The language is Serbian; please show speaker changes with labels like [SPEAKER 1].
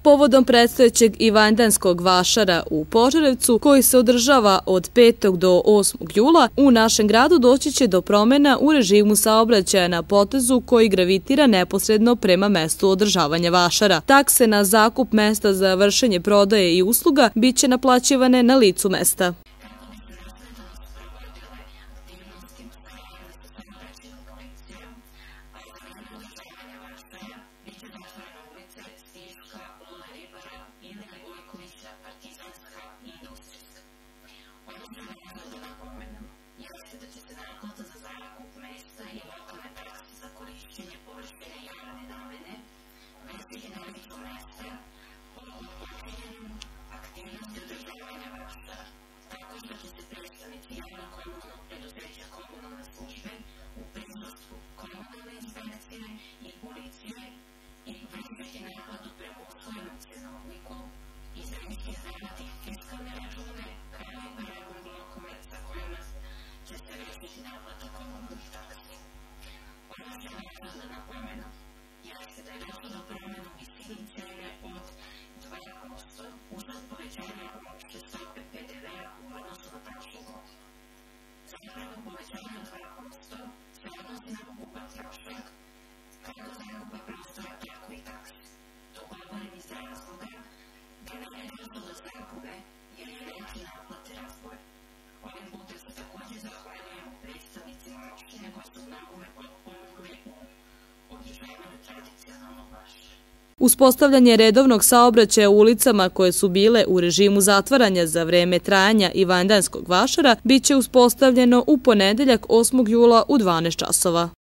[SPEAKER 1] Povodom predstojećeg Ivanjdanskog vašara u Požarevcu, koji se održava od 5. do 8. jula, u našem gradu doći će do promjena u režimu saobraćaja na potezu koji gravitira neposredno prema mestu održavanja vašara. Takse na zakup mesta za vršenje prodaje i usluga biće naplaćivane na licu mesta. Uspostavljanje redovnog saobraćaja ulicama koje su bile u režimu zatvaranja za vreme trajanja Ivanjdanskog vašara biće uspostavljeno u ponedeljak 8. jula u 12 časova.